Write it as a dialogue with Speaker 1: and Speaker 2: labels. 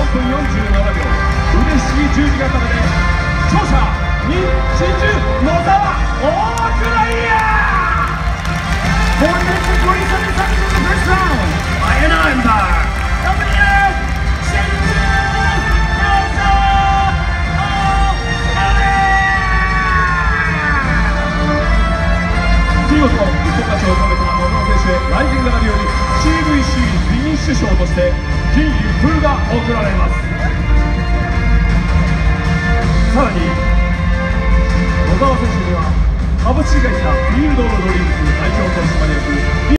Speaker 1: 分47秒。嬉しい十字固めで勝者日真珠野沢大倉イヤー For the next 27 seconds in the first round, by an armbar, WF 真珠野沢見事一本勝ちを収めた野沢選手へ来年並びより CVC フィニッシュ賞として金一封が贈られます。さらに野沢選手には株式会社フィールドロードリームス代表取締役